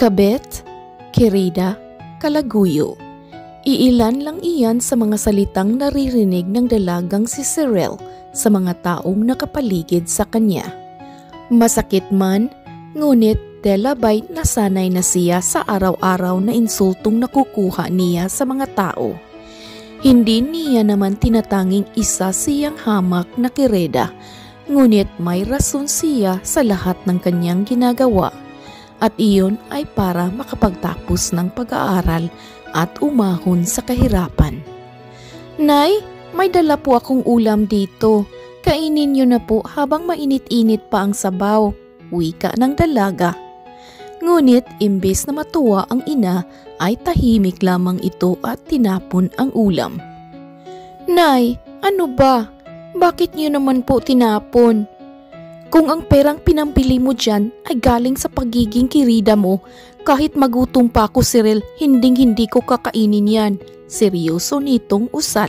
Kabit, kirida, kalaguyo. Iilan lang iyan sa mga salitang naririnig ng dalagang si Cyril sa mga taong nakapaligid sa kanya. Masakit man, ngunit delabay nasanay na siya sa araw-araw na insultong nakukuha niya sa mga tao. Hindi niya naman tinatanging isa siyang hamak na kireda, ngunit may rason siya sa lahat ng kanyang ginagawa. At iyon ay para makapagtapos ng pag-aaral at umahon sa kahirapan. Nay, may dala po akong ulam dito. Kainin niyo na po habang mainit-init pa ang sabaw, wika ng dalaga. Ngunit imbes na matuwa ang ina ay tahimik lamang ito at tinapon ang ulam. Nay, ano ba? Bakit niyo naman po tinapon? Kung ang perang pinambili mo dyan ay galing sa pagiging kirida mo, kahit magutom pa ako, Cyril, hindi ko kakainin yan. Seryoso nitong usal.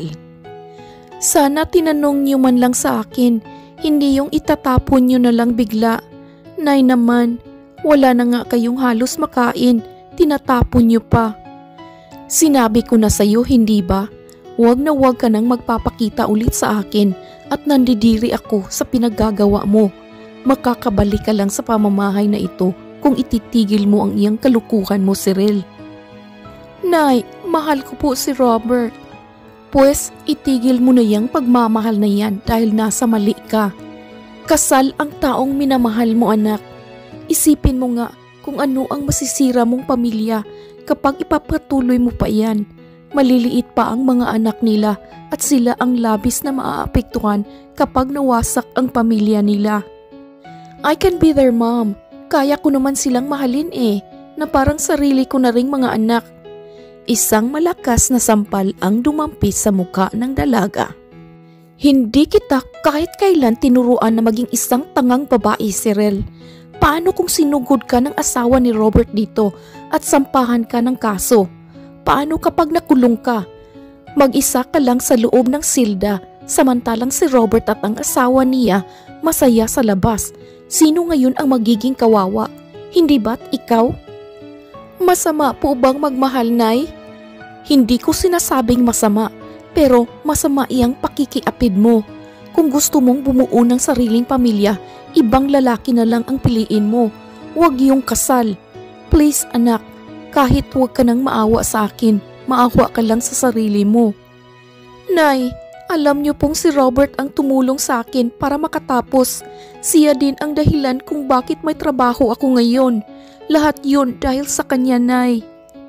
Sana tinanong niyo man lang sa akin, hindi yung itatapon niyo na lang bigla. Nay naman, wala na nga kayong halos makain, tinatapon niyo pa. Sinabi ko na sa'yo, hindi ba? Huwag na huwag ka nang magpapakita ulit sa akin at nandidiri ako sa pinaggagawa mo. Makakabalik ka lang sa pamamahay na ito kung ititigil mo ang iyang kalukuhan mo, Cyril. Nay, mahal ko po si Robert. Pues, itigil mo na yang pagmamahal na yan dahil nasa mali ka. Kasal ang taong minamahal mo, anak. Isipin mo nga kung ano ang masisira mong pamilya kapag ipapatuloy mo pa yan. Maliliit pa ang mga anak nila at sila ang labis na maaapektuhan kapag nawasak ang pamilya nila. I can be their mom. Kaya ko naman silang mahalin na parang sarili ko na ring mga anak. Isang malakas na sampal ang dumampis sa muka ng dalaga. Hindi kita kahit kailan tinuruan na maging isang tangang babae, Cyril. Paano kung sinugod ka ng asawa ni Robert dito at sampahan ka ng kaso? Paano kapag nakulong ka? Mag-isa ka lang sa loob ng silda, samantalang si Robert at ang asawa niya masaya sa labas. Sino ngayon ang magiging kawawa? Hindi ba't ikaw? Masama po bang magmahal, Nay? Hindi ko sinasabing masama, pero masama iyang pakikiapid mo. Kung gusto mong bumuo ng sariling pamilya, ibang lalaki na lang ang piliin mo. Huwag yung kasal. Please, anak, kahit huwag ka nang maawa sa akin, maawa ka lang sa sarili mo. Nay, alam niyo pong si Robert ang tumulong sa akin para makatapos. Siya din ang dahilan kung bakit may trabaho ako ngayon. Lahat yun dahil sa kanya, Nay.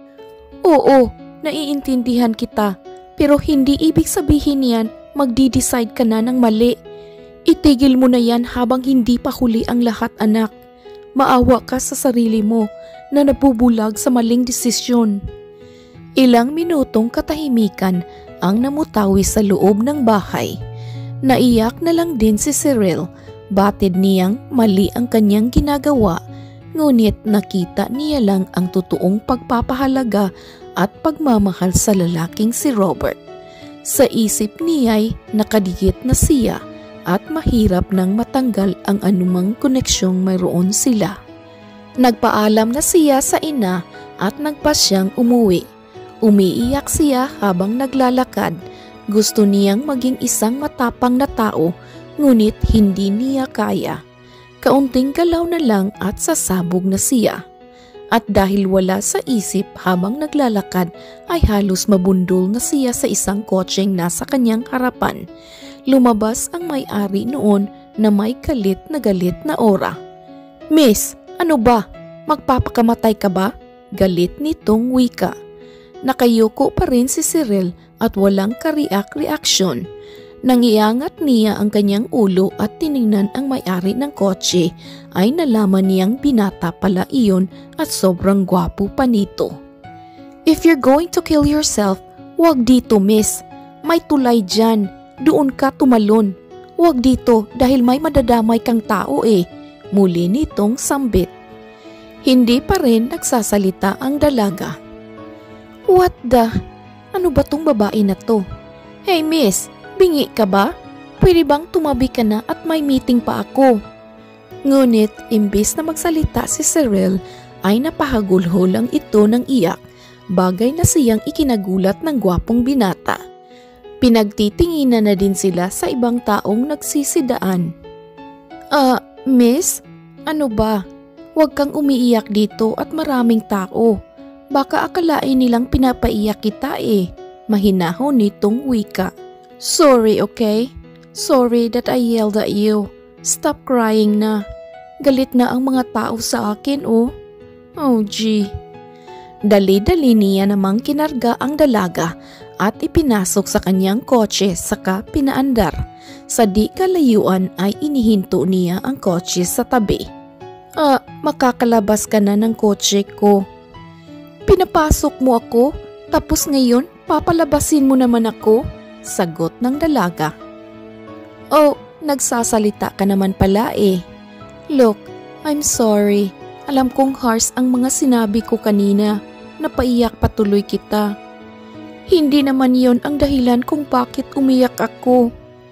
Oo, naiintindihan kita. Pero hindi ibig sabihin yan magdi-decide ka na ng mali. Itigil mo na yan habang hindi pa huli ang lahat, anak. Maawa ka sa sarili mo na nabubulag sa maling desisyon. Ilang minutong katahimikan ang namutawi sa loob ng bahay. Naiyak na lang din si Cyril. Batid niyang mali ang kanyang ginagawa, ngunit nakita niya lang ang totoong pagpapahalaga at pagmamahal sa lalaking si Robert. Sa isip niya'y nakadikit na siya at mahirap nang matanggal ang anumang koneksyong mayroon sila. Nagpaalam na siya sa ina at nagpasyang umuwi. Umiiyak siya habang naglalakad. Gusto niyang maging isang matapang na tao, ngunit hindi niya kaya. Kaunting galaw na lang at sasabog na siya. At dahil wala sa isip habang naglalakad, ay halos mabundol na siya sa isang kotseng nasa kanyang harapan. Lumabas ang may-ari noon na may galit na aura. Miss, ano ba? Magpapakamatay ka ba? Galit nitong wika. Nakayuko pa rin si Cyril at walang ka-reaksyon. Nang iangat niya ang kanyang ulo at tiningnan ang may-ari ng kotse, ay nalaman niyang binata pala iyon at sobrang gwapo pa nito. If you're going to kill yourself, wag dito, miss. May tulay dyan. Doon ka tumalon. Wag dito dahil may madadamay kang tao Muli nitong sambit. Hindi pa rin nagsasalita ang dalaga. What the? Ano ba tong babae na to? Hey miss, bingi ka ba? Pwede bang tumabi ka na at may meeting pa ako? Ngunit imbes na magsalita si Cyril ay napahagulho lang ito ng iyak, bagay na siyang ikinagulat ng gwapong binata. Pinagtitinginan na din sila sa ibang taong nagsisidaan. Miss? Ano ba? Huwag kang umiiyak dito at maraming tao. Baka akalain nilang pinapaiyak kita eh. Mahinahon nitong wika. Sorry, okay? Sorry that I yelled at you. Stop crying na. Galit na ang mga tao sa akin oh. Oh gee. Dali-dali niya namang kinarga ang dalaga at ipinasok sa kanyang kotse saka pinaandar. Sa di kalayuan ay inihinto niya ang kotse sa tabi. Makakalabas ka na ng kotse ko. Pinapasok mo ako, tapos ngayon papalabasin mo naman ako? Sagot ng dalaga. Oh, nagsasalita ka naman pala eh. Look, I'm sorry. Alam kong harsh ang mga sinabi ko kanina. Napaiyak patuloy kita. Hindi naman yon ang dahilan kung bakit umiyak ako.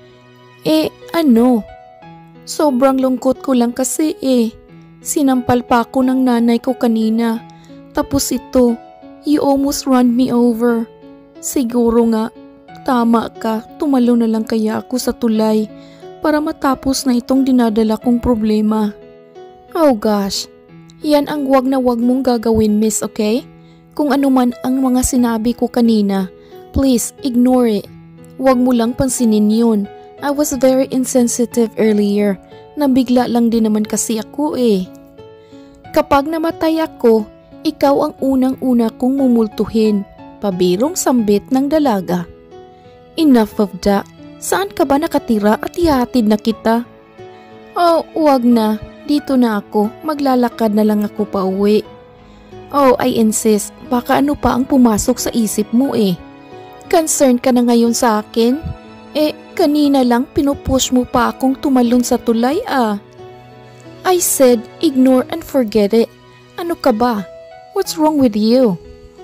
Ano? Sobrang lungkot ko lang kasi eh. Sinampal pa ako ng nanay ko kanina. Tapos ito, you almost run me over. Siguro nga, tama ka, tumalo na lang kaya ako sa tulay para matapos na itong dinadala kong problema. Oh gosh, yan ang wag na wag mong gagawin, miss, okay? Kung ano man ang mga sinabi ko kanina, please ignore it. Wag mo lang pansinin yun. I was very insensitive earlier. Nabigla lang din naman kasi ako eh. Kapag namatay ako, ikaw ang unang-una kong mumultuhin. Pabirong sambit ng dalaga. Enough of that. Saan ka ba nakatira at ihatid na kita? Oh, wag na. Dito na ako. Maglalakad na lang ako pa uwi. Oh, I insist. Baka ano pa ang pumasok sa isip mo eh. Concerned ka na ngayon sa akin? Kanina lang pinupush mo pa akong tumalon sa tulay ah. I said, ignore and forget it. Ano ka ba? What's wrong with you?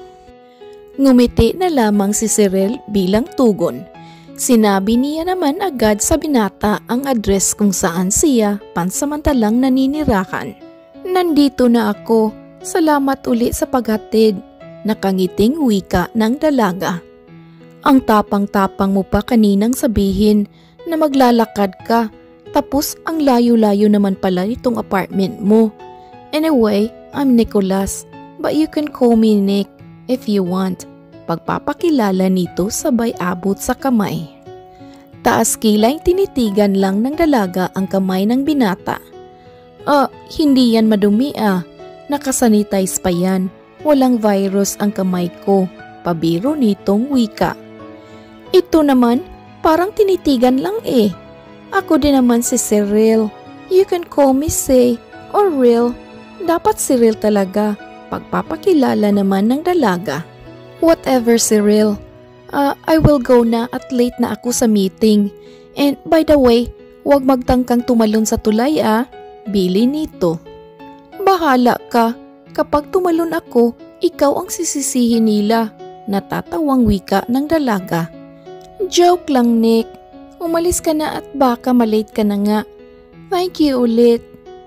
Ngumiti na lamang si Cyril bilang tugon. Sinabi niya naman agad sa binata ang address kung saan siya pansamantalang naninirahan. Nandito na ako. Salamat uli sa paghatid. Nakangiting wika ng dalaga. Ang tapang-tapang mo pa kaninang sabihin na maglalakad ka, tapos ang layo-layo naman pala itong apartment mo. Anyway, I'm Nicholas, but you can call me Nick if you want. Pagpapakilala nito sabay abot sa kamay. Taas kilay tinitigan lang ng dalaga ang kamay ng binata. Hindi yan madumi ah. Nakasanitize pa yan. Walang virus ang kamay ko. Pabiro nitong wika. Ito naman, parang tinitigan lang eh. Ako din naman si Cyril. You can call me Say or Real. Dapat Cyril talaga. Pagpapakilala naman ng dalaga. Whatever Cyril. I will go na at late na ako sa meeting. And by the way, huwag magtangkang tumalon sa tulay ah. Bili nito. Bahala ka. Kapag tumalon ako, ikaw ang sisisihin nila. Natatawang wika ng dalaga. Joke lang, Nick. Umalis ka na at baka malate ka na nga. Thank you ulit.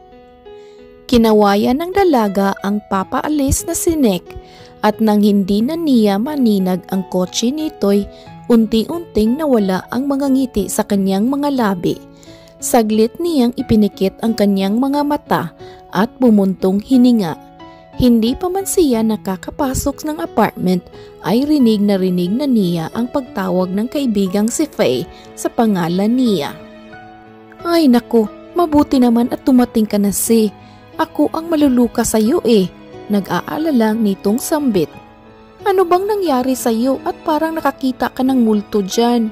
Kinawayan ng dalaga ang papaalis na si Nick at nang hindi na niya maninag ang kotse nito'y unti-unting nawala ang mga ngiti sa kanyang mga labi. Saglit niyang ipinikit ang kanyang mga mata at bumuntong hininga. Hindi pa man siya nakakapasok ng apartment ay rinig na niya ang pagtawag ng kaibigang si Faye sa pangalan niya. Ay naku, mabuti naman at tumating ka na si. Ako ang maluluka sa iyo eh. Nag-aalala nitong sambit. Ano bang nangyari sa iyo at parang nakakita ka ng multo dyan?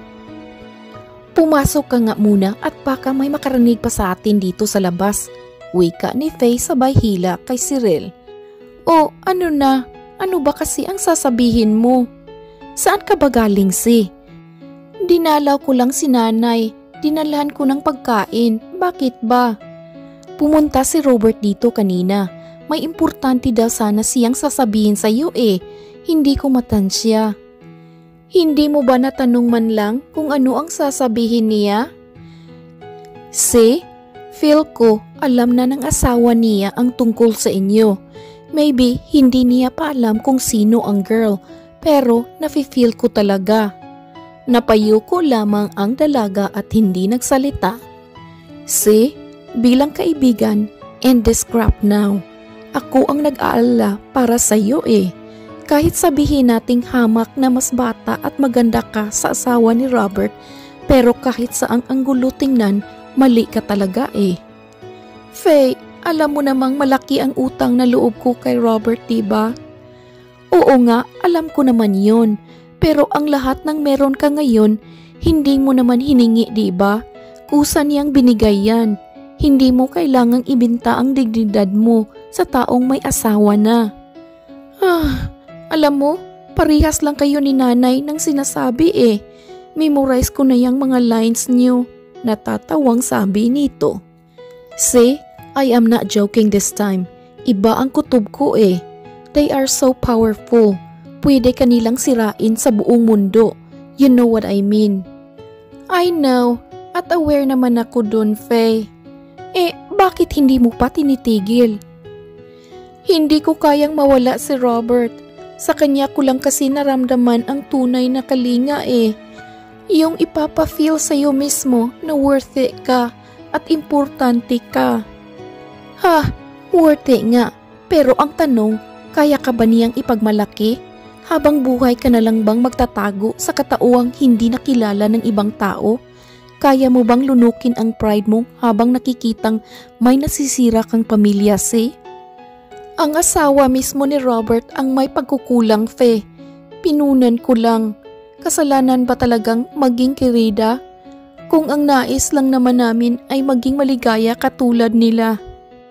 Pumasok ka nga muna at baka may makarinig pa sa atin dito sa labas. Wika ni Faye sabay hila kay Cyril. Oh, ano na? Ano ba kasi ang sasabihin mo? Saan ka ba galing si? Dinalaw ko lang si nanay. Dinalhan ko ng pagkain. Bakit ba? Pumunta si Robert dito kanina. May importante daw sana siyang sasabihin sa iyo eh. Hindi ko matansya. Hindi mo ba natanong man lang kung ano ang sasabihin niya? Si? Feel ko alam na ng asawa niya ang tungkol sa inyo. Maybe hindi niya pa alam kung sino ang girl, pero nafe-feel ko talaga. Napayo ko lamang ang dalaga at hindi nagsalita. See, bilang kaibigan, end this crap now. Ako ang nag-aalala para sa'yo eh. Kahit sabihin nating hamak na mas bata at maganda ka sa asawa ni Robert, pero kahit saang anggulo tingnan, mali ka talaga eh. Faye, alam mo namang malaki ang utang na loob ko kay Robert, diba? Oo nga, alam ko naman yon. Pero ang lahat ng meron ka ngayon, hindi mo naman hiningi, diba? Kusa niyang binigay yan. Hindi mo kailangang ibinta ang dignidad mo sa taong may asawa na. Alam mo, parihas lang kayo ni nanay ng sinasabi eh. Memorize ko na yung mga lines niyo. Natatawang sabi nito. See, I am not joking this time. Iba ang kutob ko eh. They are so powerful. Pwede kanilang sirain sa buong mundo. You know what I mean. I know. At aware naman ako dun, Faye. Bakit hindi mo pa tinitigil? Hindi ko kayang mawala si Robert. Sa kanya ko lang kasi naramdaman ang tunay na kalinga eh. Yung ipapa-feel sa'yo mismo na worth it ka at importante ka. Worth it nga. Pero ang tanong, kaya ka ba niyang ipagmalaki? Habang buhay ka na lang bang magtatago sa katauhang hindi nakilala ng ibang tao? Kaya mo bang lunukin ang pride mo habang nakikitang may nasisira kang pamilya, si? Ang asawa mismo ni Robert ang may pagkukulang, Fe. Pinunan ko lang. Kasalanan ba talagang maging kirida? Kung ang nais lang naman namin ay maging maligaya katulad nila.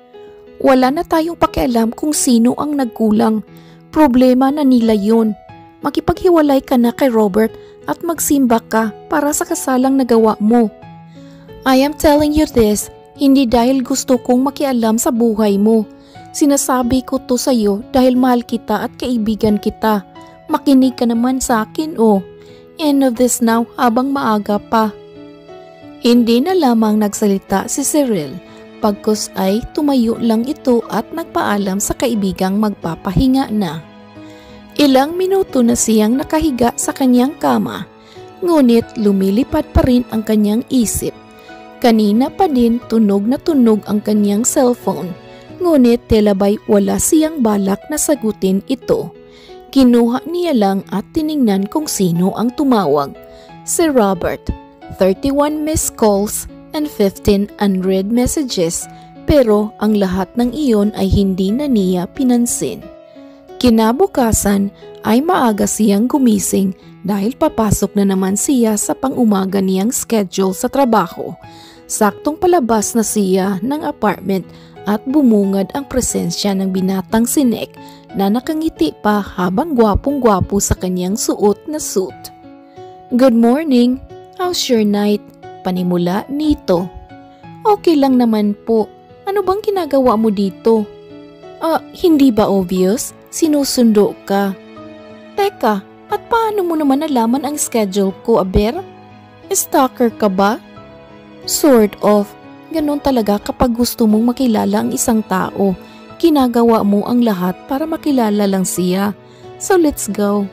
Wala na tayong pakialam kung sino ang nagkulang. Problema na nila yun. Makipaghiwalay ka na kay Robert at magsimba ka para sa kasalang nagawa mo. I am telling you this, hindi dahil gusto kong makialam sa buhay mo. Sinasabi ko to sa iyo dahil mahal kita at kaibigan kita. Makinig ka naman sa akin oh. End of this now habang maaga pa. Hindi na lamang nagsalita si Cyril. Pagkus ay tumayo lang ito at nagpaalam sa kaibigang magpapahinga na. Ilang minuto na siyang nakahiga sa kanyang kama, ngunit lumilipad pa rin ang kanyang isip. Kanina pa din tunog na tunog ang kanyang cellphone, ngunit telabay wala siyang balak na sagutin ito. Kinuha niya lang at tiningnan kung sino ang tumawag. Si Robert, 31 missed calls and 15 unread messages, pero ang lahat ng iyon ay hindi na niya pinansin. Kinabukasan ay maaga siyang gumising dahil papasok na naman siya sa pang-umaga niyang schedule sa trabaho. Saktong palabas na siya ng apartment at bumungad ang presensya ng binatang si Nick na nakangiti pa habang gwapong-gwapo sa kanyang suot na suit. Good morning, how's your night? Panimula nito. Okay lang naman po. Ano bang ginagawa mo dito? Hindi ba obvious? Sinusundo ka. Teka, at paano mo naman nalaman ang schedule ko, Aber? Stalker ka ba? Sort of. Ganon talaga kapag gusto mong makilala ang isang tao. Ginagawa mo ang lahat para makilala lang siya. So let's go.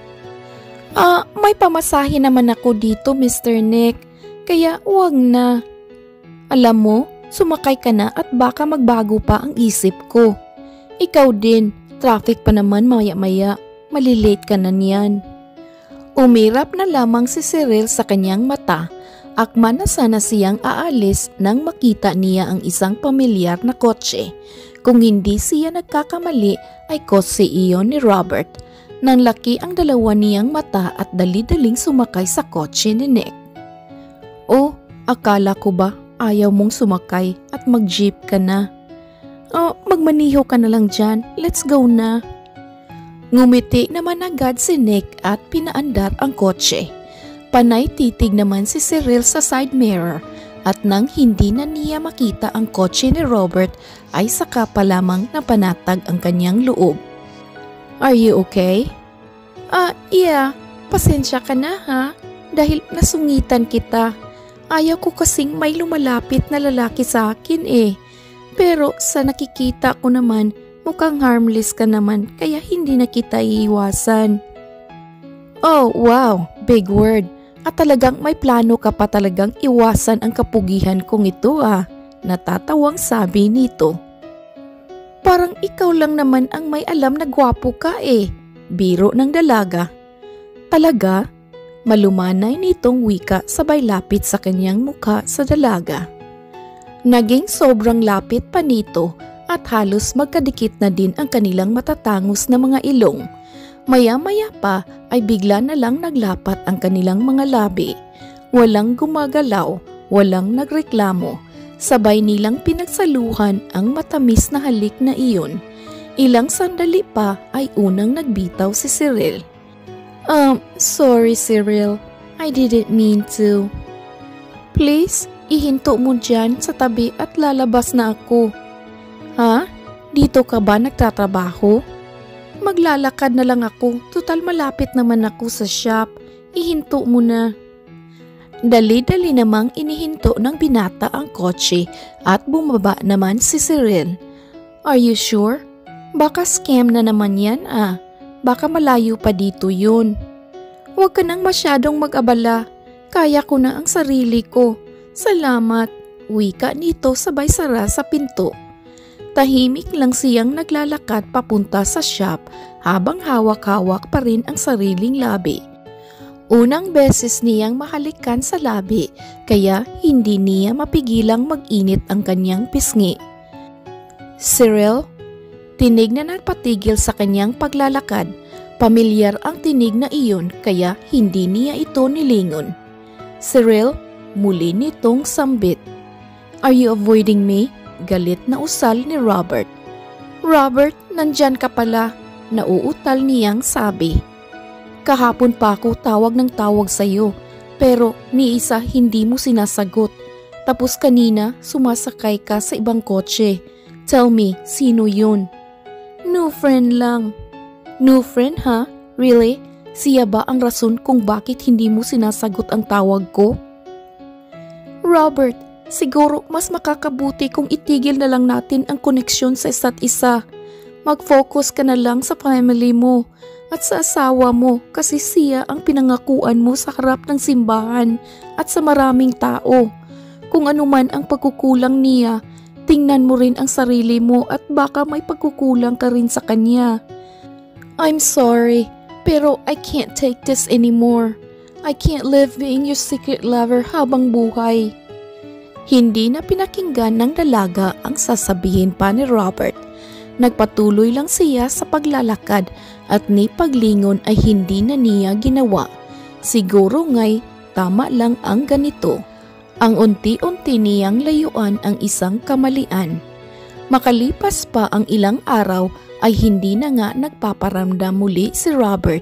May pamasahe naman ako dito, Mr. Nick. Kaya wag na. Alam mo, sumakay ka na at baka magbago pa ang isip ko. Ikaw din. Traffic pa naman maya-maya, malilate ka na niyan. Umirap na lamang si Cyril sa kanyang mata, akma na sana siyang aalis nang makita niya ang isang pamilyar na kotse. Kung hindi siya nagkakamali ay kotse iyon ni Robert. Nanlaki ang dalawa niyang mata at dali-daling sumakay sa kotse ni Nick. Oh, akala ko ba ayaw mong sumakay at mag-jeep ka na? Magmaniho ka na lang dyan. Let's go na. Ngumiti naman agad si Nick at pinaandar ang kotse. Panay titig naman si Cyril sa side mirror at nang hindi na niya makita ang kotse ni Robert ay saka pa lamang na panatag ang kanyang loob. Are you okay? Yeah. Pasensya ka na ha. Dahil nasungitan kita. Ayaw ko kasing may lumalapit na lalaki sa akin eh. Pero sa nakikita ko naman Mukhang harmless ka naman kaya hindi na kita iiwasan. Oh wow, big word. At talagang may plano ka pa talagang iwasan ang kapugihan kong ito ah. Natatawang sabi nito. Parang ikaw lang naman ang may alam na gwapo ka eh. Biro ng dalaga. Talaga? Malumanay nitong wika sabay lapit sa kanyang mukha sa dalaga. Naging sobrang lapit pa nito at halos magkadikit na din ang kanilang matatangos na mga ilong. Maya-maya pa ay bigla na lang naglapat ang kanilang mga labi. Walang gumagalaw, walang nagreklamo. Sabay nilang pinagsaluhan ang matamis na halik na iyon. Ilang sandali pa ay unang nagbitaw si Cyril. Sorry Cyril, I didn't mean to. Please, ihinto mo dyan sa tabi at lalabas na ako. Ha? Dito ka ba nagtatrabaho? Maglalakad na lang ako, total malapit naman ako sa shop. Ihinto mo na. Dali-dali namang inihinto ng binata ang kotse at bumaba naman si Cyril. Are you sure? Baka scam na naman yan ah. Baka malayo pa dito yun. Huwag ka nang masyadong mag-abala. Kaya ko na ang sarili ko. Salamat. Wika nito sabay sara sa pinto. Tahimik lang siyang naglalakad papunta sa shop habang hawak-hawak pa rin ang sariling labi. Unang beses niyang mahalikan sa labi kaya hindi niya mapigilang mag-init ang kanyang pisngi. Cyril, tinig na nagpatigil sa kanyang paglalakad. Pamilyar ang tinig na iyon kaya hindi niya ito nilingon. Cyril, muli nitong sambit. Are you avoiding me? Galit na usal ni Robert. Robert, nandyan ka pala. Nauutal niyang sabi. Kahapon pa ako tawag ng tawag sa'yo, pero ni isa hindi mo sinasagot. Tapos kanina sumasakay ka sa ibang kotse. Tell me, sino yun? New friend lang. New friend ha? Really? Siya ba ang rason kung bakit hindi mo sinasagot ang tawag ko? Robert, siguro mas makakabuti kung itigil na lang natin ang koneksyon sa isa't isa. Mag-focus ka na lang sa family mo at sa asawa mo kasi siya ang pinangakuan mo sa harap ng simbahan at sa maraming tao. Kung ano man ang pagkukulang niya, tingnan mo rin ang sarili mo at baka may pagkukulang ka rin sa kanya. I'm sorry, pero I can't take this anymore. I can't live being your secret lover habang buhay. Hindi na pinakinggan ng dalaga ang sasabihin pa ni Robert. Nagpatuloy lang siya sa paglalakad at ni paglingon ay hindi na niya ginawa. Siguro nga'y tama lang ang ganito. Ang unti-unti niyang layuan ang isang kamalian. Makalipas pa ang ilang araw ay hindi na nga nagpaparamdam muli si Robert.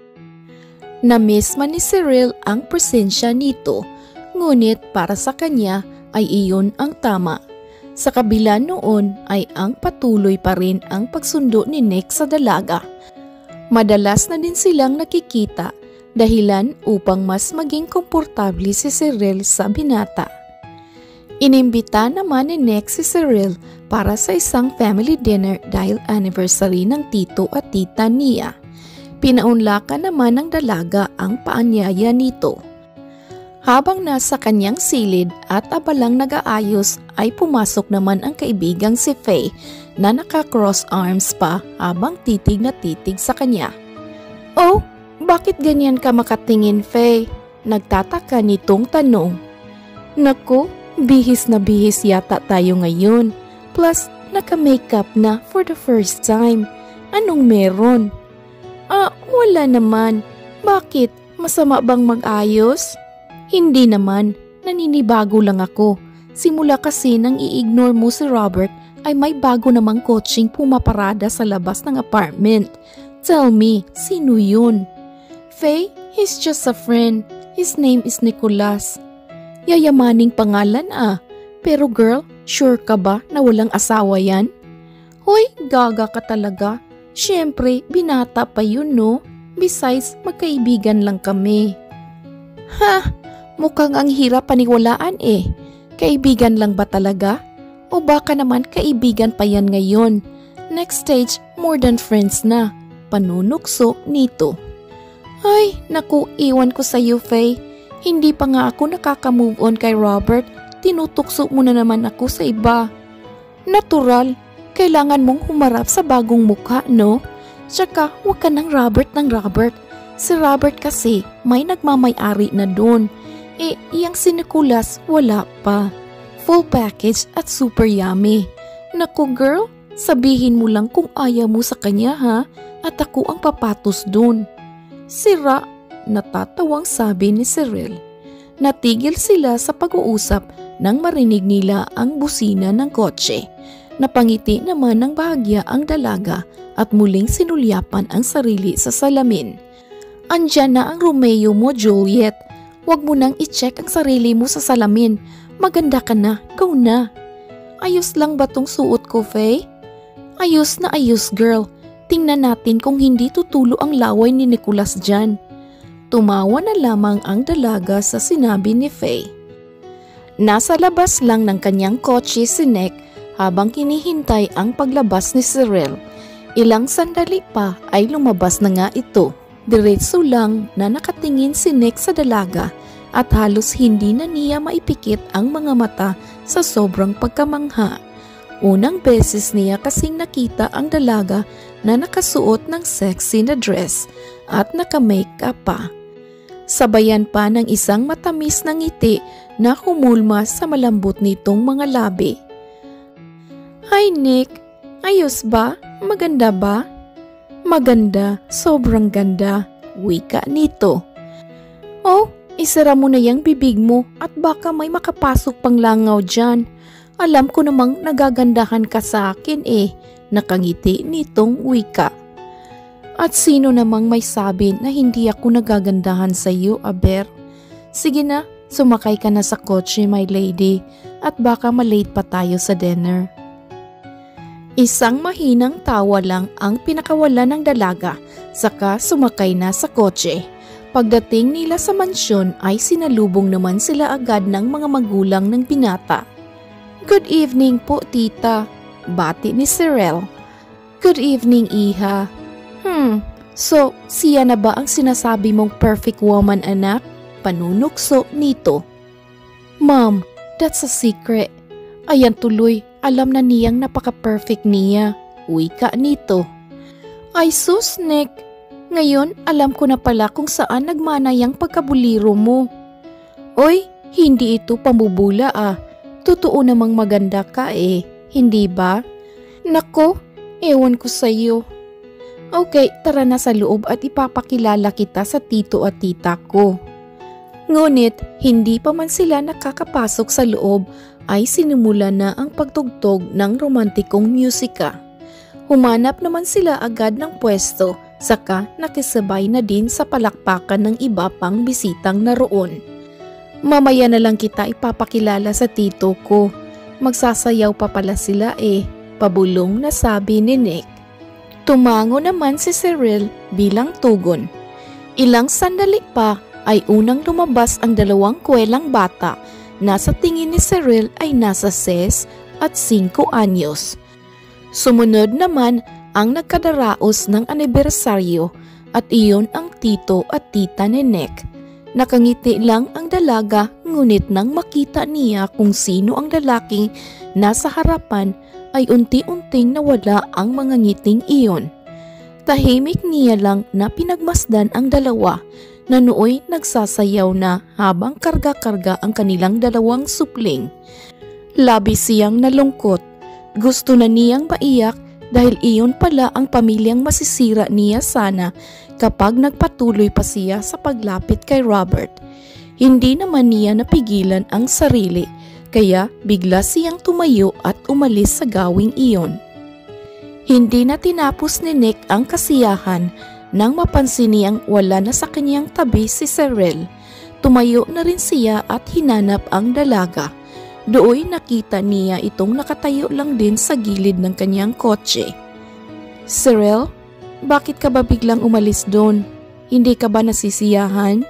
Na-miss man ni Cyril ang presensya nito, ngunit para sa kanya ay iyon ang tama. Sa kabila noon ay ang patuloy pa rin ang pagsundo ni Nick sa dalaga. Madalas na din silang nakikita dahilan upang mas maging komportable si Cyril sa binata. Inimbita naman ni Nick si Cyril para sa isang family dinner dahil anniversary ng tito at tita niya. Pinaunlakan naman ng dalaga ang paanyaya nito. Habang nasa kanyang silid at abalang nag-aayos ay pumasok naman ang kaibigang si Faye na naka-cross arms pa habang titig na titig sa kanya. Oh, bakit ganyan ka makatingin, Faye? Nagtataka nitong tanong. Naku, bihis na bihis yata tayo ngayon. Plus, naka-makeup na for the first time. Anong meron? Wala naman. Bakit? Masama bang mag-ayos? Hindi naman, naninibago lang ako. Simula kasi nang i-ignore mo si Robert ay may bago namang coaching pumaparada sa labas ng apartment. Tell me, sino yun? Faye, he's just a friend. His name is Nicholas. Yayamaning pangalan ah. Pero girl, sure ka ba na walang asawa yan? Hoy, gaga ka talaga. Siyempre, binata pa yun no? Besides, magkaibigan lang kami. Ha? Mukhang ang hirap paniwalaan eh. Kaibigan lang ba talaga? O baka naman kaibigan pa yan ngayon? Next stage, more than friends na. Panunukso nito. Ay, naku, iwan ko sa'yo, Faye. Hindi pa nga ako nakaka-move on kay Robert. Tinutukso mo na naman ako sa iba. Natural, kailangan mong humarap sa bagong mukha, no? Tsaka, huwag ka ng Robert. Si Robert kasi, may nagmamay-ari na dun. Iyang si Nicolas, wala pa. Full package at super yummy. Naku girl, sabihin mo lang kung ayaw mo sa kanya ha, at ako ang papatos dun. Sira, natatawang sabi ni Cyril. Natigil sila sa pag-uusap nang marinig nila ang busina ng kotse. Napangiti naman ng bahagya ang dalaga at muling sinulyapan ang sarili sa salamin. Andyan na ang Romeo mo, Juliet. Huwag mo nang i-check ang sarili mo sa salamin. Maganda ka na, go na. Ayos lang ba tong suot ko, Faye? Ayos na ayos, girl. Tingnan natin kung hindi tutulo ang laway ni Nicolas dyan. Tumawa na lamang ang dalaga sa sinabi ni Faye. Nasa labas lang ng kanyang kotse si Nick habang hinihintay ang paglabas ni Cyril. Ilang sandali pa ay lumabas na nga ito. Diretso lang na nakatingin si Nick sa dalaga at halos hindi na niya maipikit ang mga mata sa sobrang pagkamangha. Unang beses niya kasing nakita ang dalaga na nakasuot ng sexy na dress at naka-makeup pa. Sabayan pa ng isang matamis na ngiti na humulma sa malambot nitong mga labi. Hi Nick, ayos ba? Maganda ba? Maganda, sobrang ganda, wika nito. Oh, isara mo na yung bibig mo at baka may makapasok pang langaw dyan. Alam ko namang nagagandahan ka sa akin nakangiti nitong wika. At sino namang may sabi na hindi ako nagagandahan sa iyo, Aber? Sige na, sumakay ka na sa kotse, my lady, at baka malate pa tayo sa dinner. Isang mahinang tawa lang ang pinakawala ng dalaga, saka sumakay na sa kotse. Pagdating nila sa mansyon ay sinalubong naman sila agad ng mga magulang ng binata. Good evening po, tita, bati ni Cyril. Good evening, iha. So siya na ba ang sinasabi mong perfect woman, anak? Panunukso nito. Mom, that's a secret. Ayan tuloy, alam na niyang napaka-perfect niya. Wika nito. Ay sus, Nick. Ngayon, alam ko na pala kung saan nagmana yung pagkabuliro mo. Oy, hindi ito pambubula Totoo namang maganda ka hindi ba? Nako, ewan ko sa'yo. Okay, tara na sa loob at ipapakilala kita sa tito at tita ko. Ngunit, hindi pa man sila nakakapasok sa loob ay sinimula na ang pagtugtog ng romantikong musika. Humanap naman sila agad ng pwesto, saka nakisabay na din sa palakpakan ng iba pang bisitang naroon. Mamaya na lang kita ipapakilala sa tito ko. Magsasayaw pa pala sila pabulong na sabi ni Nick. Tumango naman si Cyril bilang tugon. Ilang sandali pa ay unang lumabas ang dalawang kwelang bata na sa tingin ni Cyril ay nasa 6 at 5 anyos. Sumunod naman ang nagkadaraos ng anibersaryo at iyon ang tito at tita ni Nick. Nakangiti lang ang dalaga ngunit nang makita niya kung sino ang lalaking nasa harapan ay unti-unting nawala ang mga ngiting iyon. Tahimik niya lang na pinagmasdan ang dalawa na nooy nagsasayaw na habang karga-karga ang kanilang dalawang supling. Labis siyang nalungkot. Gusto na niyang maiyak dahil iyon pala ang pamilyang masisira niya sana kapag nagpatuloy pa siya sa paglapit kay Robert. Hindi naman niya napigilan ang sarili kaya bigla siyang tumayo at umalis sa gawing iyon. Hindi na tinapos ni Nick ang kasiyahan nang mapansin niyang wala na sa kanyang tabi si Cyril. Tumayo na rin siya at hinanap ang dalaga. Dooy nakita niya itong nakatayo lang din sa gilid ng kanyang kotse. Cyril, bakit ka ba biglang umalis doon? Hindi ka ba nasisiyahan?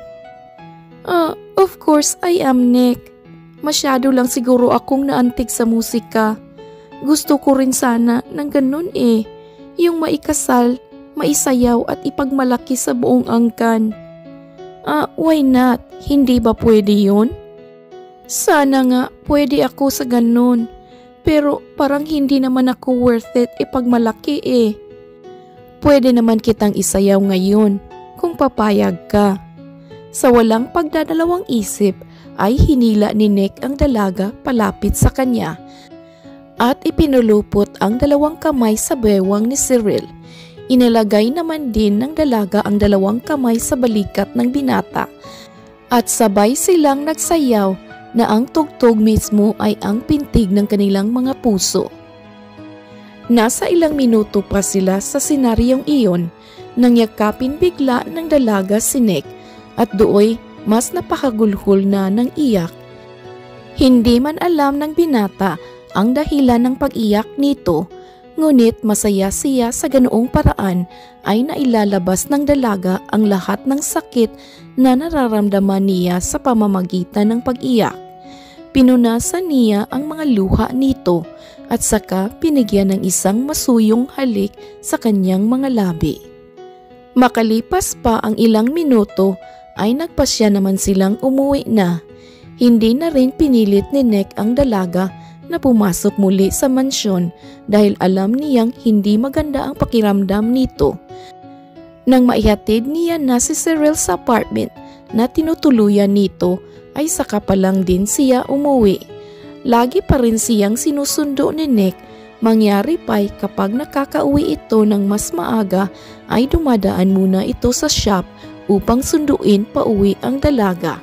Of course I am, Nick. Masyado lang siguro akong naantig sa musika. Gusto ko rin sana ng ganun eh. Yung maikasal, maisayaw at ipagmalaki sa buong angkan. Why not? Hindi ba pwede yun? Sana nga pwede ako sa ganun. Pero parang hindi naman ako worth it ipagmalaki eh. Pwede naman kitang isayaw ngayon kung papayag ka. Sa walang pagdadalawang isip ay hinila ni Nick ang dalaga palapit sa kanya at ipinulupot ang dalawang kamay sa bewang ni Cyril. Inilagay naman din ng dalaga ang dalawang kamay sa balikat ng binata at sabay silang nagsayaw na ang tugtog mismo ay ang pintig ng kanilang mga puso. Nasa ilang minuto pa sila sa senaryong iyon nang yakapin bigla ng dalaga si Nick at dooy mas napakagulhol na ng iyak. Hindi man alam ng binata ang dahilan ng pag-iyak nito, ngunit masaya siya sa ganoong paraan ay nailalabas ng dalaga ang lahat ng sakit na nararamdaman niya sa pamamagitan ng pag-iyak. Pinunasan niya ang mga luha nito at saka pinigyan ng isang masuyong halik sa kanyang mga labi. Makalipas pa ang ilang minuto ay nagpasya naman silang umuwi na. Hindi na rin pinilit ni Nick ang dalaga na pumasok muli sa mansyon dahil alam niyang hindi maganda ang pakiramdam nito. Nang maihatid niya na si Cyril sa apartment na tinutuluyan nito ay saka pa lang din siya umuwi. Lagi pa rin siyang sinusundo ni Nick, mangyari pa'y kapag nakakauwi ito ng mas maaga ay dumadaan muna ito sa shop upang sunduin pauwi ang dalaga.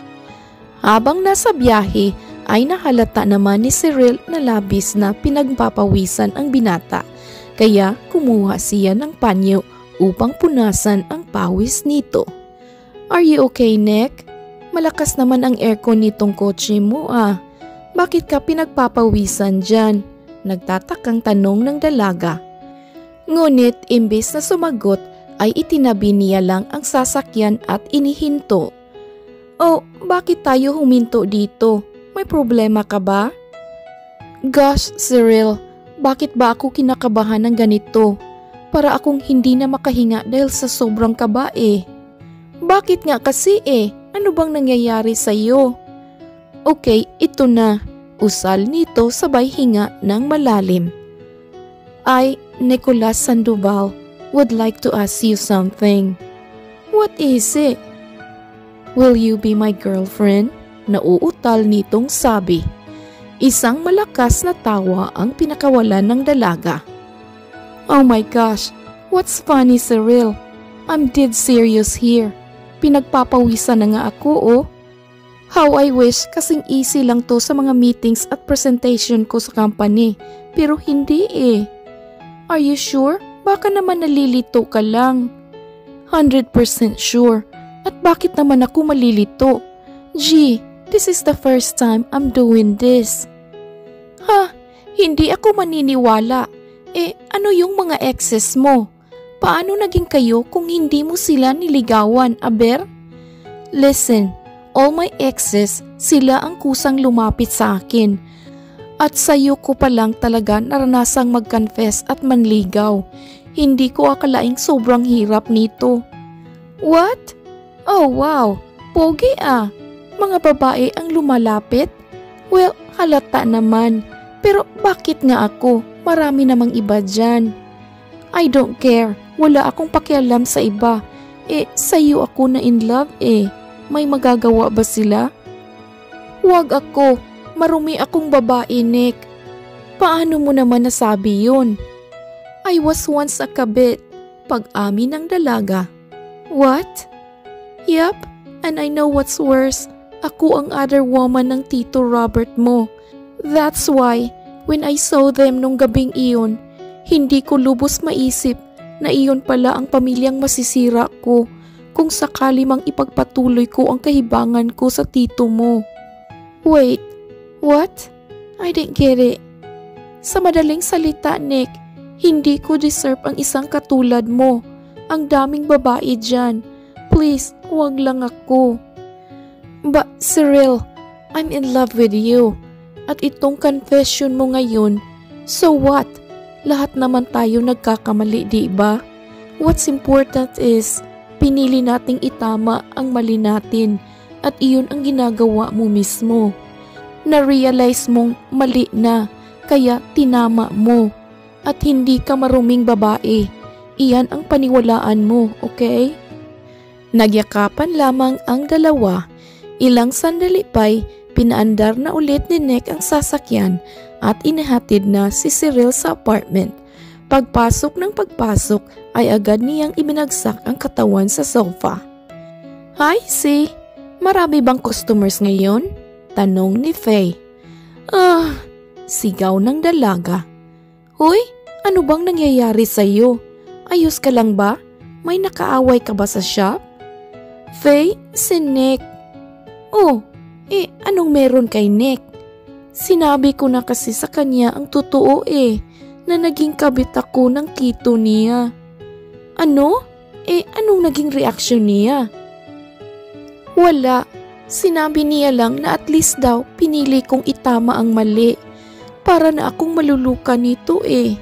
Habang nasa biyahe ay nahalata naman ni Cyril na labis na pinagpapawisan ang binata, kaya kumuha siya ng panyo upang punasan ang pawis nito. Are you okay, Nick? Malakas naman ang aircon nitong kotse mo ah. Bakit ka pinagpapawisan dyan? Nagtatakang tanong ng dalaga. Ngunit imbes na sumagot ay itinabi niya lang ang sasakyan at inihinto. Oh, bakit tayo huminto dito? May problema ka ba? Gosh, Cyril, bakit ba ako kinakabahan ng ganito? Para akong hindi na makahinga dahil sa sobrang kaba eh. Bakit nga kasi eh? Ano bang nangyayari sa'yo? Okay, ito na. Usal nito sabay hinga ng malalim. Nicolas Sandoval would like to ask you something. What is it? Will you be my girlfriend? Nauutal nitong sabi. Isang malakas na tawa ang pinakawalan ng dalaga. Oh my gosh, what's funny, Cyril? I'm dead serious here. Pinagpapawisan na nga ako oh. How I wish kasing easy lang to sa mga meetings at presentation ko sa company. Pero hindi eh. Are you sure? Baka naman nalilito ka lang. 100% sure. At bakit naman ako malilito? Gee, this is the first time I'm doing this. Ha? Hindi ako maniniwala. Ano yung mga exes mo? Paano naging kayo kung hindi mo sila niligawan, aber? Listen, all my exes, sila ang kusang lumapit sa akin. At sa'yo ko pa lang talaga naranasang mag-confess at manligaw. Hindi ko akalaing sobrang hirap nito. What? Oh wow, pogi ah. Mga babae ang lumalapit? Well, halata naman. Pero bakit nga ako? Marami namang iba dyan. I don't care. Wala akong pakialam sa iba. Sa'yo ako na in love eh. May magagawa ba sila? Huwag ako. Marumi akong babae, Nick. Paano mo naman nasabi yun? I was once a kabit. Pag-amin ng dalaga. What? Yup, and I know what's worse. Ako ang other woman ng Tito Robert mo. That's why, when I saw them nung gabing iyon, hindi ko lubos maisip na iyon pala ang pamilyang masisira ko kung sakali mang ipagpatuloy ko ang kahibangan ko sa tito mo. Wait, what? I didn't get it. Sa madaling salita, Nick, hindi ko deserve ang isang katulad mo. Ang daming babae dyan. Please, huwag lang ako. But Cyril, I'm in love with you. At itong confession mo ngayon, So what? Lahat naman tayo nagkakamali, di ba? What's important is, pinili nating itama ang mali natin at iyon ang ginagawa mo mismo. Na-realize mong mali na, kaya tinama mo. At hindi ka maruming babae. Iyan ang paniwalaan mo, okay? Nagyakapan lamang ang dalawa. Ilang sandali pa'y pinaandar na ulit ni Nick ang sasakyan at inihatid na si Cyril sa apartment. Pagpasok ay agad niyang ibinagsak ang katawan sa sofa. Hi, Si. Marami bang customers ngayon? Tanong ni Faye. Sigaw ng dalaga. Hoy, ano bang nangyayari sa'yo? Ayos ka lang ba? May nakaaway ka ba sa shop? Faye, si Nick. Oh, anong meron kay Nick? Sinabi ko na kasi sa kanya ang totoo na naging kabit ako ng tito niya. Ano? Anong naging reaksyon niya? Wala. Sinabi niya lang na at least daw pinili kong itama ang mali. Para na akong maluluka nito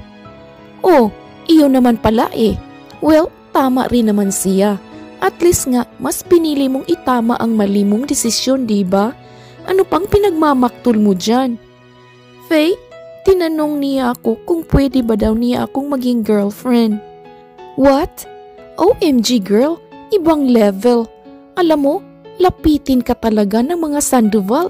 Oh, iyon naman pala Well, tama rin naman siya. At least nga, mas pinili mong itama ang mali mong desisyon, diba? Ano pang pinagmamaktol mo dyan? Faye, tinanong niya ako kung pwede ba daw niya akong maging girlfriend. What? OMG girl, ibang level. Alam mo, lapitin ka talaga ng mga Sandoval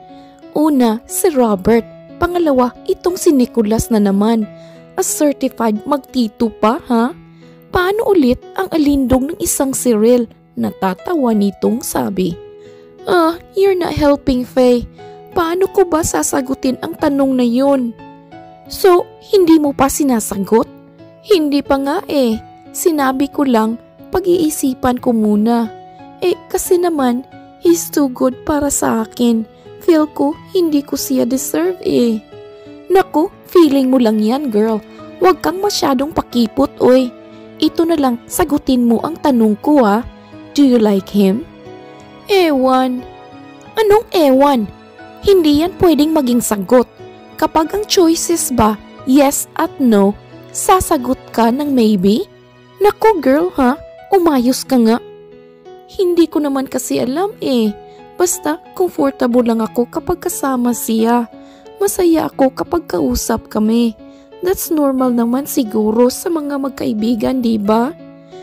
Una, si Robert. Pangalawa, itong si Nicholas na naman. A certified magtito pa, ha? Paano ulit ang alindong ng isang Cyril? Natatawa nitong sabi. You're not helping, Faye. Paano ko ba sasagutin ang tanong na yun? So, hindi mo pa sinasagot? Hindi pa nga Sinabi ko lang, pag-iisipan ko muna. Kasi naman, he's too good para sa akin. Feel ko, hindi ko siya deserve Naku, feeling mo lang yan, girl. Huwag kang masyadong pakipot, oy. Ito na lang, sagutin mo ang tanong ko, ha. Do you like him? Ewan. Anong ewan? Hindi yan pwedeng maging sagot. Kapag ang choices ba, yes at no, sasagot ka ng maybe? Naku, girl, ha? Umayos ka nga. Hindi ko naman kasi alam Basta, comfortable lang ako kapag kasama siya. Masaya ako kapag kausap kami. That's normal naman siguro sa mga magkaibigan, diba?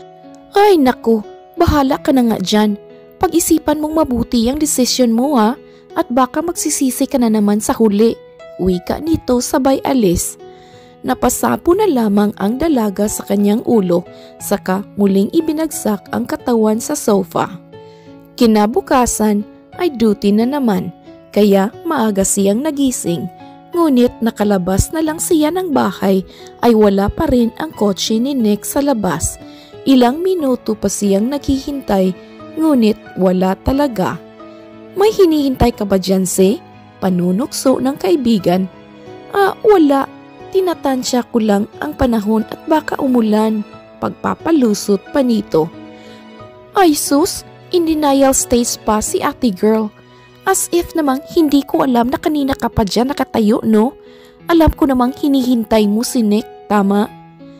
Ay naku, bahala ka na nga dyan. Pag-isipan mong mabuti ang desisyon mo, ha? At baka magsisisi ka na naman sa huli. Wika nito sabay alis. Napasapo na lamang ang dalaga sa kanyang ulo, saka muling ibinagsak ang katawan sa sofa. Kinabukasan ay duty na naman, kaya maaga siyang nagising. Ngunit nakalabas na lang siya ng bahay ay wala pa rin ang kotse ni Nick sa labas. Ilang minuto pa siyang naghihintay, ngunit wala talaga. May hinihintay ka ba dyan, Si? Panunukso ng kaibigan. Wala. Tinatansya ko lang ang panahon at baka umulan. Pagpapalusot pa nito. Ay sus, in denial stage pa si ate girl. As if namang hindi ko alam na kanina ka pa dyan nakatayo, no? Alam ko namang hinihintay mo si Nick, tama?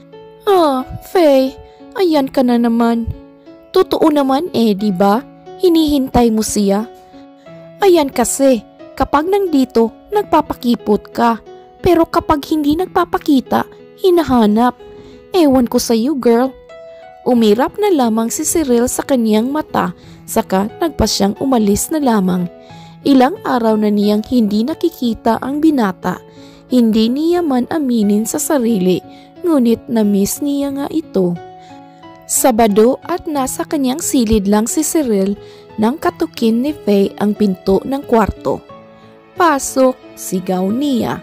Faye, ayan ka na naman. Totoo naman diba? Hinihintay mo siya. Ayan kasi, kapag nandito, nagpapakipot ka. Pero kapag hindi nagpapakita, hinahanap. Ewan ko sa'yo, girl. Umirap na lamang si Cyril sa kanyang mata, saka nagpa siyang umalis na lamang. Ilang araw na niyang hindi nakikita ang binata. Hindi niya man aminin sa sarili, ngunit na-miss niya nga ito. Sabado at nasa kanyang silid lang si Cyril nang katukin ni Faye ang pinto ng kwarto. Pasok, sigaw niya.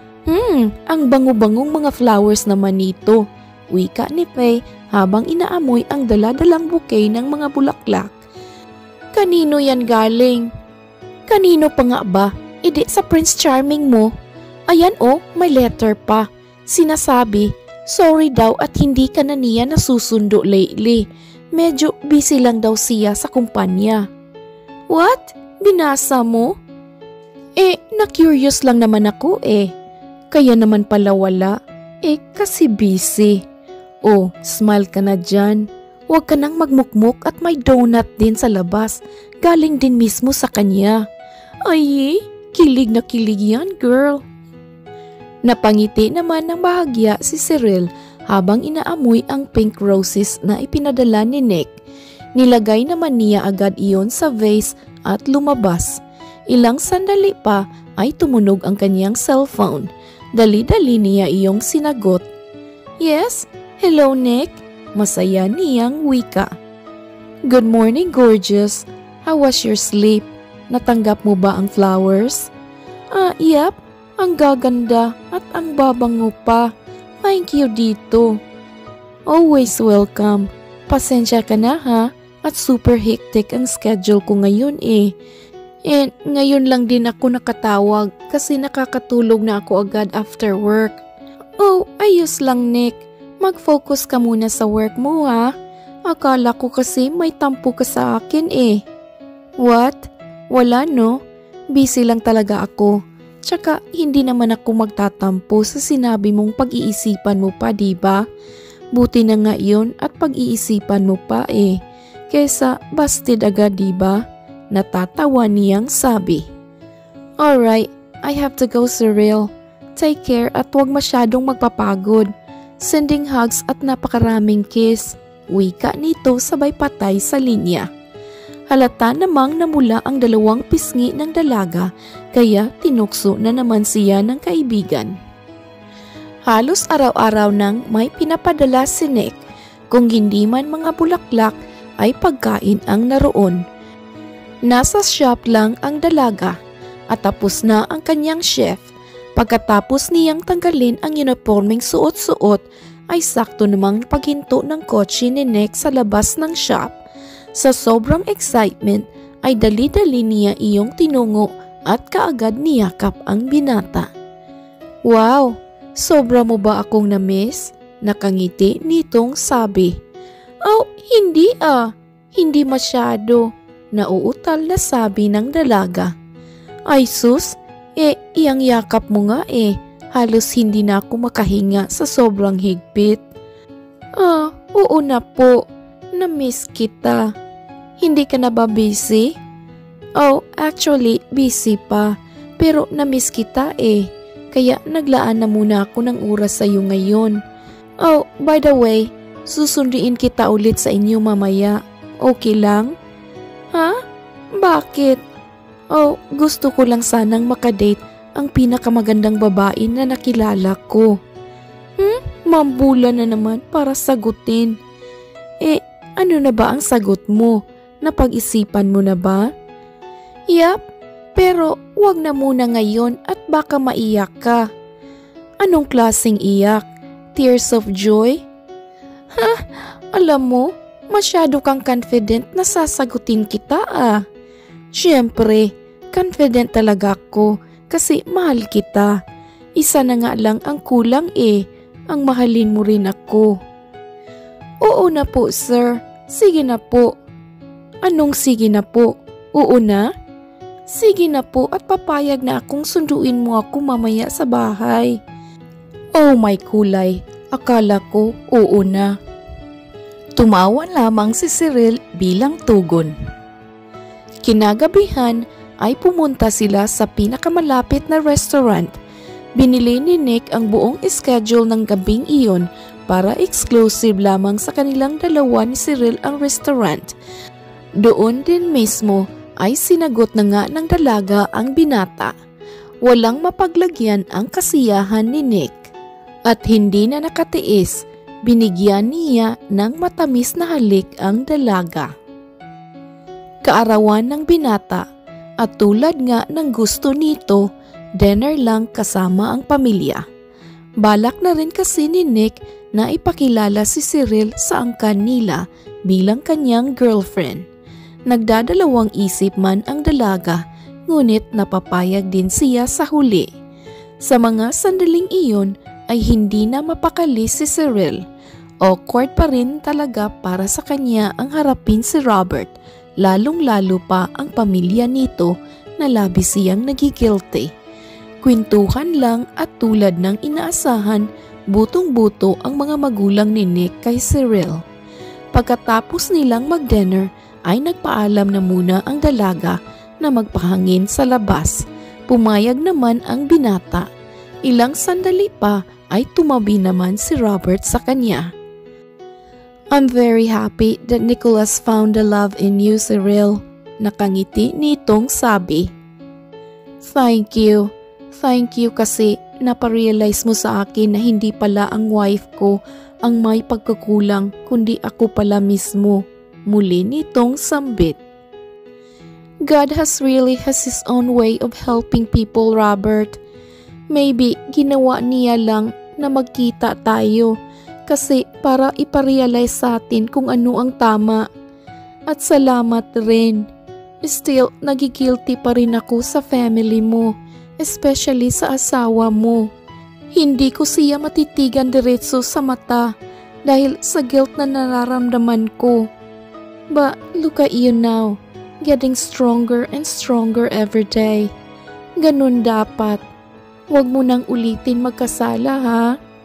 Ang bango-bangong mga flowers naman nito, wika ni Faye habang inaamoy ang daladalang bouquet ng mga bulaklak. Kanino yan galing? Kanino pa nga ba? Idi sa Prince Charming mo. Ayan may letter pa. Sinasabi, sorry daw at hindi ka na niya nasusundo lately. Medyo busy lang daw siya sa kumpanya. What? Binasa mo? Na-curious lang naman ako Kaya naman pala wala. Kasi busy. Oh, smile ka na dyan. Huwag ka nang magmukmuk at may donut din sa labas. Galing din mismo sa kanya. Ay, kilig na kilig yan, girl. Napangiti naman ng bahagya si Cyril habang inaamoy ang pink roses na ipinadala ni Nick. Nilagay naman niya agad iyon sa vase at lumabas. Ilang sandali pa ay tumunog ang kanyang cellphone. Dali-dali niya iyong sinagot. Yes? Hello, Nick? Masaya niyang wika. Good morning, gorgeous. How was your sleep? Natanggap mo ba ang flowers? Yep. Ang gaganda at ang babango pa. Thank you dito. Always welcome. Pasensya ka na ha? At super hectic ang schedule ko ngayon ngayon lang din ako nakatawag kasi nakakatulog na ako agad after work. Oh, ayos lang, Nick. Mag-focus ka muna sa work mo ha. Akala ko kasi may tampo ka sa akin What? Wala no? Busy lang talaga ako. Tsaka hindi naman ako magtatampo sa sinabi mong pag-iisipan mo pa, diba? Buti na nga yun at pag-iisipan mo pa Kesa busted agad, diba? Natatawa niyang sabi. Alright, I have to go, Cyril. Take care at huwag masyadong magpapagod. Sending hugs at napakaraming kiss. Wika nito sabay patay sa linya. Halata namang namula ang dalawang pisngi ng dalaga kaya tinukso na naman siya ng kaibigan. Halos araw-araw nang may pinapadala si Nick. Kung hindi man mga bulaklak ay pagkain ang naroon. Nasa shop lang ang dalaga at tapos na ang kanyang chef. Pagkatapos niyang tanggalin ang uniforming suot-suot ay sakto namang paghinto ng kotse ni Nick sa labas ng shop. Sa sobrang excitement ay dali-dali niya iyong tinungo at kaagad niyakap ang binata. Wow! Sobra mo ba akong na-miss? Nakangiti nitong sabi. Oh, hindi Hindi masyado. Nauutal na sabi ng dalaga. Ay sus, iyang yakap mo nga Halos hindi na ako makahinga sa sobrang higpit. Oo na po. Na-miss kita. Hindi ka na ba busy? Oh, actually, busy pa. Pero na-miss kita Kaya naglaan na muna ako ng oras sa iyo ngayon. Oh, by the way, susunduin kita ulit sa inyo mamaya. Okay lang? Ha? Bakit? Oh, gusto ko lang sanang makadate ang pinakamagandang babae na nakilala ko. Mambula na naman para sagutin. Ano na ba ang sagot mo? Napag-isipan mo na ba? Yap, pero wag na muna ngayon at baka maiyak ka. Anong klaseng iyak? Tears of joy? Alam mo, masyado kang confident na sasagutin kita Siyempre, confident talaga ako kasi mahal kita. Isa na nga lang ang kulang ang mahalin mo rin ako. Oo na po, sir. Sige na po. Anong sige na po? Oo na? Sige na po at papayag na akong sunduin mo ako mamaya sa bahay. Oh my kulay, akala ko oo na. Tumawa lamang si Cyril bilang tugon. Kinagabihan ay pumunta sila sa pinakamalapit na restaurant. Binili ni Nick ang buong schedule ng gabing iyon para exclusive lamang sa kanilang dalawa ni Cyril ang restaurant. Doon din mismo ay sinagot na nga ng dalaga ang binata. Walang mapaglagyan ang kasiyahan ni Nick. At hindi na nakatiis, binigyan niya ng matamis na halik ang dalaga. Kaarawan ng binata at tulad nga ng gusto nito, dinner lang kasama ang pamilya. Balak na rin kasi ni Nick na ipakilala si Cyril sa angkan nila bilang kanyang girlfriend. Nagdadalawang isip man ang dalaga, ngunit napapayag din siya sa huli. Sa mga sandaling iyon ay hindi na mapakali si Cyril. Awkward pa rin talaga para sa kanya ang harapin si Robert, lalong-lalo pa ang pamilya nito na labis siyang nagigilty. Kwentuhan lang at tulad ng inaasahan, butong-buto ang mga magulang ni Nick kay Cyril. Pagkatapos nilang mag-dinner ay nagpaalam na muna ang dalaga na magpahangin sa labas. Pumayag naman ang binata. Ilang sandali pa ay tumabi naman si Robert sa kanya. "I'm very happy that Nicholas found the love in you, Cyril," nakangiti nitong sabi. Thank you kasi naparealize mo sa akin na hindi pala ang wife ko ang may pagkukulang kundi ako pala mismo," muli nitong sambit. "God really has His own way of helping people, Robert. Maybe ginawa niya lang na magkita tayo kasi para iparealize sa atin kung ano ang tama. At salamat rin. Still, nagigilty pa rin ako sa family mo, especially sa asawa mo. Hindi ko siya matitigan diretso sa mata dahil sa guilt na nararamdaman ko. But look at you now, getting stronger and stronger every day. Ganun dapat. Huwag mo nang ulitin magkasala, ha?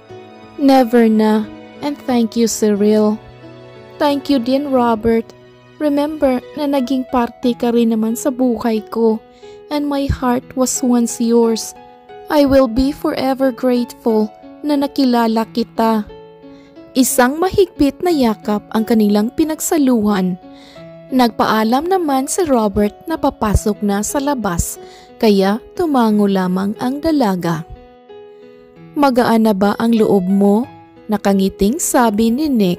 Never na. And thank you, Cyril. Thank you din, Robert. Remember na naging parte ka rin naman sa buhay ko, and my heart was once yours. I will be forever grateful na nakilala kita." Isang mahigpit na yakap ang kanilang pinagsaluhan. Nagpaalam naman si Robert na papasok na sa labas, kaya tumango lamang ang dalaga. "Magaan na ba ang loob mo?" Nakangiting sabi ni Nick.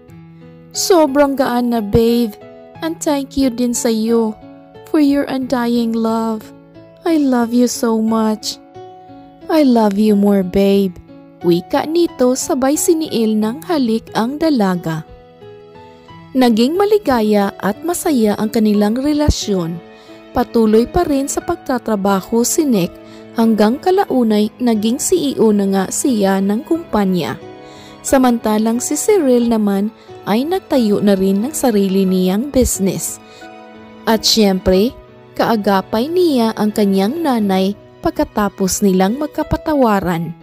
"Sobrang gaan na, babe. And thank you din sa iyo for your undying love. I love you so much." "I love you more, babe." Wika nito sabay siniil ng halik ang dalaga. Naging maligaya at masaya ang kanilang relasyon. Patuloy pa rin sa pagtatrabaho si Nick hanggang kalaunay naging CEO na nga siya ng kumpanya. Samantalang si Cyril naman ay nagtayo na rin ng sarili niyang business. At syempre, kaagapay niya ang kanyang nanay pagkatapos nilang magkapatawaran.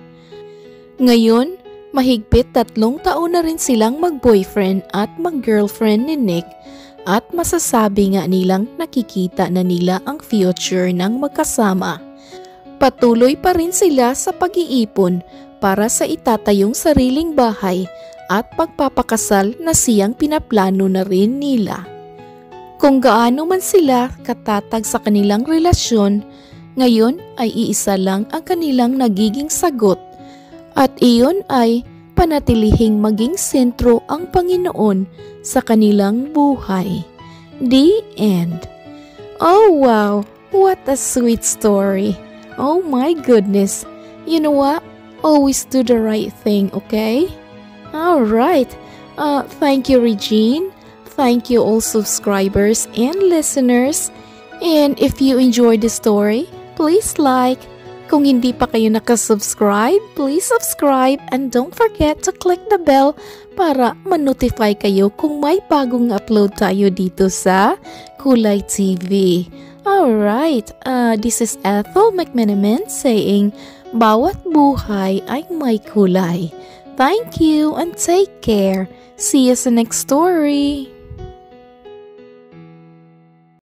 Ngayon, mahigpit 3 taon na rin silang mag-boyfriend at mag-girlfriend ni Nick at masasabi nga nilang nakikita na nila ang future ng magkasama. Patuloy pa rin sila sa pag-iipon para sa itatayong sariling bahay at pagpapakasal na siyang pinaplano na rin nila. Kung gaano man sila katatag sa kanilang relasyon, ngayon ay iisa lang ang kanilang nagiging sagot at iyon ay panatilihing maging sentro ang Panginoon sa kanilang buhay. The end. Oh wow, what a sweet story. Oh my goodness. You know what? Always do the right thing, okay? Alright. Thank you, Regine. Thank you all subscribers and listeners. And if you enjoyed the story, please like. Kung hindi pa kayo nakasubscribe, please subscribe and don't forget to click the bell para ma-notify kayo kung may bagong upload tayo dito sa Kulay TV. Alright, this is Ethel McMenamin saying, bawat buhay ay may kulay. Thank you and take care. See you sa next story.